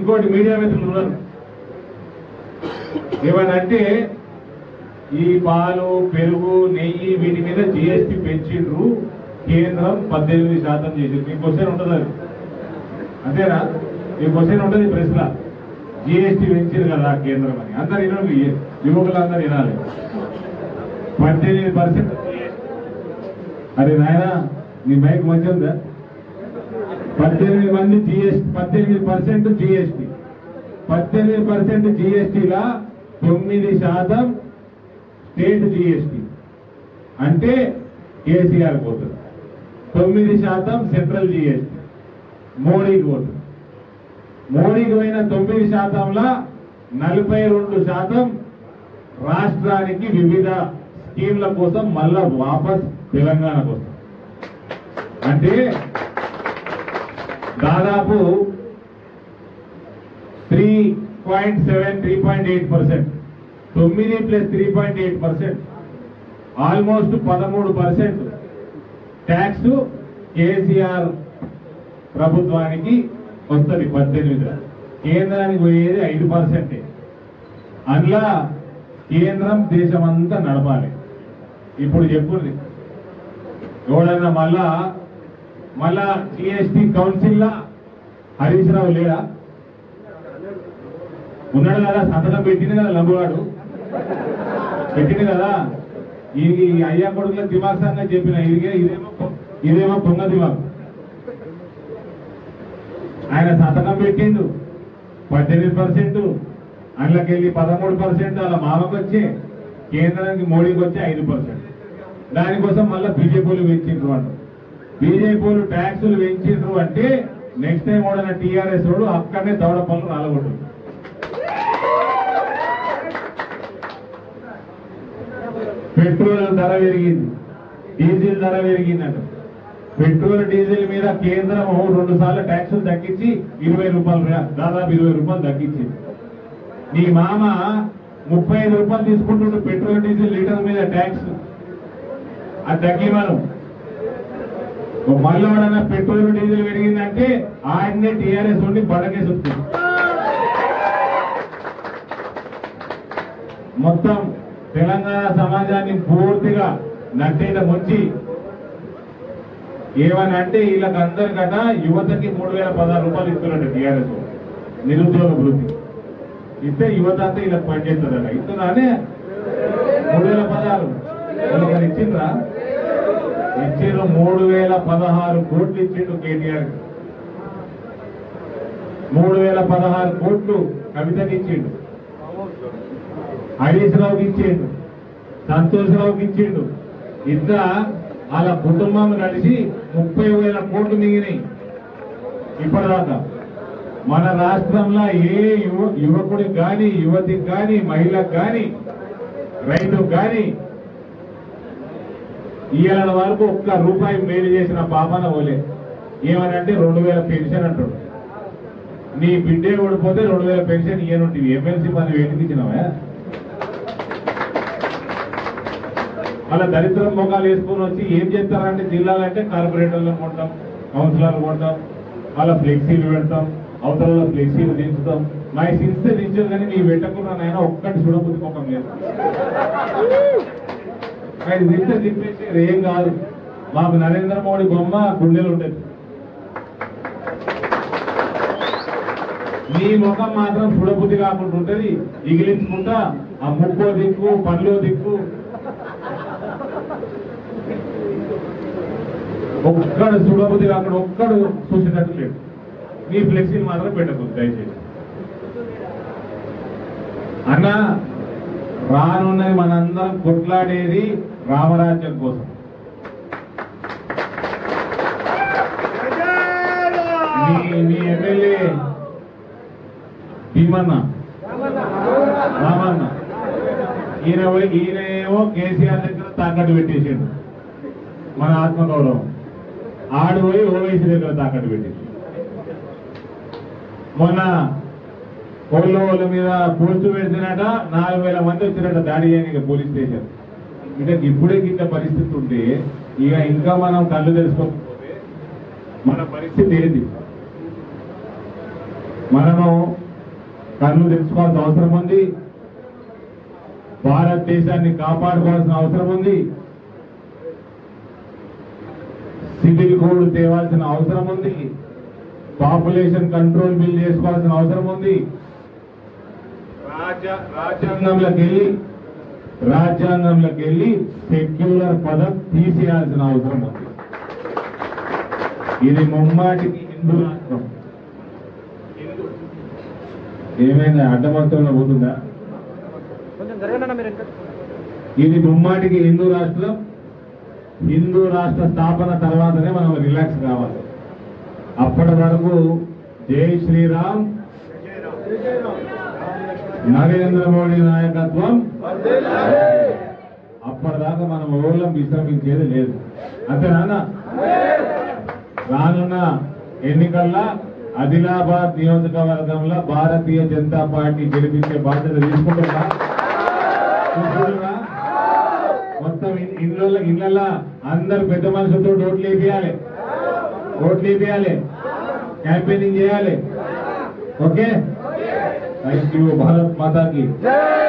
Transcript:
ఇంకోటి మీడియా మిత్రులు ఉన్నారు ఏమనంటే ఈ పాలు పెరుగు నెయ్యి వీటి మీద జిఎస్టీ పెంచిండ్రు కేంద్రం 18% చేసింది. మీ క్వశ్చన్ ఉంటుంది అది అంతేనా? ఈ క్వశ్చన్ ఉంటుంది ప్రెస్లా. జిఎస్టీ పెంచారు కదా కేంద్రం అని అందరు వినండి, యువకులందరూ వినాలి. 18%. అరే నాయన నీ మైక్ మంచిగా ఉందా? 18% జిఎస్టీ 18% జిఎస్టీలా 9% స్టేట్ జిఎస్టీ అంటే కేసీఆర్ పోతుంది. 9% సెంట్రల్ జిఎస్టీ మోడీకి పోతుంది. మోడీకి పోయిన 9%లా 42% రాష్ట్రానికి వివిధ స్కీమ్ల కోసం మళ్ళా వాపస్ తెలంగాణకు వస్తుంది. అంటే దాదాపు 3.8%. 9 + 3.8% ఆల్మోస్ట్ 13% ట్యాక్స్ కేసీఆర్ ప్రభుత్వానికి వస్తుంది. 18 కేంద్రానికి పోయేది 5%. అందులో కేంద్రం దేశమంతా నడపాలి. ఇప్పుడు చెప్పుంది ఎవడన్నా మళ్ళా జిఎస్టీ కౌన్సిల్ హరీష్ రావు లేడా? ఉన్నాడు కదా, సంతకం పెట్టింది కదా, లంబువాడు పెట్టింది కదా. ఈ అయ్యా కొడుకుల దిమాగ్ సంగతి చెప్పిన ఇదేమో పొంగ దిమాగ్. ఆయన సంతకం పెట్టిండు 18%, అందులోకెళ్ళి 13% అలా మామకు వచ్చి కేంద్రానికి మోడీకి వచ్చి 5%. దానికోసం మళ్ళీ బీజేపీలు పెంచిండ్రు అంట. బీజేపీలు ట్యాక్సులు పెంచిండ్రు అంటే నెక్స్ట్ టైం కూడా టీఆర్ఎస్ వాడు అక్కడనే దౌడ పనులు రాలగొట్టు. పెట్రోల్ ధర పెరిగింది, డీజిల్ ధర పెరిగిందంట. పెట్రోల్ డీజిల్ మీద కేంద్రం 2 సార్లు ట్యాక్సులు తగ్గించి 20 రూపాయలు, దాదాపు 20 రూపాయలు తగ్గించింది. నీ మామ 35 రూపాయలు తీసుకుంటుంటే పెట్రోల్ డీజిల్ లీటర్ మీద ట్యాక్స్ అది తగ్గి మనం మళ్ళీ ఎవడన్నా పెట్రోల్ డీజిల్ పెరిగిందంటే ఆయన్నే టీఆర్ఎస్ ఉండి బడకేసి వస్తుంది. మొత్తం తెలంగాణ సమాజాన్ని పూర్తిగా నట్టేట ముంచి ఏమని అంటే వీళ్ళకందరికట యువతకి 3016 రూపాయలు ఇస్తున్నట్టు టీఆర్ఎస్ నిరుద్యోగ వృత్తి ఇస్తే యువత అంతా వీళ్ళకి పనిచేస్తుందట. ఇస్తున్నానే 3016 ఇచ్చిండ్రా? ఇచ్చిండ్రు. 3016 కోట్లు ఇచ్చిండు కేటీఆర్. 3016 కోట్లు కవితకి ఇచ్చిండు, హరీష్ రావుకి ఇచ్చిండు, సంతోష్ రావుకి ఇచ్చిండు. ఇట్లా వాళ్ళ కుటుంబం కలిసి 30,000 కోట్లు మిగిలినాయి ఇప్పటిదాకా. మన రాష్ట్రంలో ఏ యువకుడికి కానీ, యువతికి కానీ, మహిళకు కానీ, రైతుకు కానీ ఇవాళ వరకు ఒక్క రూపాయి మేలు చేసిన పాపన ఓలే. ఏమనంటే 2000 పెన్షన్ అంటాడు. నీ బిడ్డే ఓడిపోతే 2000 పెన్షన్ ఇయ్యనుంటివి. ఎమ్మెల్సీ పని వేటికి ఇచ్చినావా? అలా దరిద్రం మొఖాలు వేసుకొని వచ్చి ఏం చేస్తారంటే జిల్లాలంటే కార్పొరేటర్లను కొంటాం, కౌన్సిలర్లు కొంటాం, అలా ఫ్లెక్సీలు పెడతాం, అవతలలో ఫ్లెక్సీలు దించుతాం. మా దించితే దించదు కానీ నీ పెట్టకుండా నాయన ఒక్కటి చూడబుద్ధి ముఖం లేదు. ఆయన దింటే దింపేసి ఏం కాదు. మాకు నరేంద్ర మోడీ బొమ్మ గుండెలు ఉండేది. నీ ముఖం మాత్రం చూడబుద్ధి కాకుండా ఉంటది. ఇగిలించుకుంటా ఆ ముక్కో దిక్కు, పనిలో దిక్కు, ఒక్కడు చూడబుద్ధి కాకుండా ఒక్కడు చూసేటట్టు లేడు. నీ ఫ్లెక్సీలు మాత్రం పెట్టకూడదు దయచేసి. అన్న రానున్నది మనందరం కొట్లాడేది రామరాజ్యం కోసం. మీ ఎమ్మెల్యే భీమన్న రామన్న ఈయనేమో కేసీఆర్ దగ్గర తాకట్టు పెట్టేసాడు మన ఆత్మగౌరవం. ఆడు పోయి ఓవైసీ దగ్గర తాకట్టు పెట్టేసి మొన్న వాళ్ళ మీద పోస్టు పెడితేనట 4000 మంది వచ్చినట్ట దాడి చేయడానికి పోలీస్ స్టేషన్. ఇక ఇప్పుడే కింద పరిస్థితి ఉంటే ఇక ఇంకా మనం కళ్ళు తెలుసుకోకపోతే మన పరిస్థితి ఏంటి? మనము కళ్ళు తెచ్చుకోవాల్సిన అవసరం ఉంది. భారతదేశాన్ని కాపాడుకోవాల్సిన అవసరం ఉంది. సివిల్ కోడ్ తేవాల్సిన అవసరం ఉంది. పాపులేషన్ కంట్రోల్ బిల్ చేసుకోవాల్సిన అవసరం ఉంది. రాజ్యాంగంలోకి వెళ్ళి సెక్యులర్ పదం తీసేయాల్సిన అవసరం ఉంది. ఇది ముమ్మాటికి హిందూ రాష్ట్రం. ఏమైందా అడ్డమొత్తంలో పోతుందా? ఇది ముమ్మాటికి హిందూ రాష్ట్రం. హిందూ రాష్ట్ర స్థాపన తర్వాతనే మనం రిలాక్స్ కావాలి. అప్పటి వరకు జై శ్రీరామ్, నరేంద్ర మోడీ నాయకత్వం. అప్పటిదాకా మనం ఓళ్ళం విశ్రమించేది లేదు. అంతేనా? రానున్న ఎన్నికల్లో ఆదిలాబాద్ నియోజకవర్గంలో భారతీయ జనతా పార్టీ గెలిపించే బాధ్యత తీసుకుంటున్నా. మొత్తం ఇళ్ళల్లో అందరు పెద్ద మనుషులతో ఓట్లు వేపియాలి, క్యాంపెయినింగ్ చేయాలి. Okay, thank you. భారత్ మాతాకి.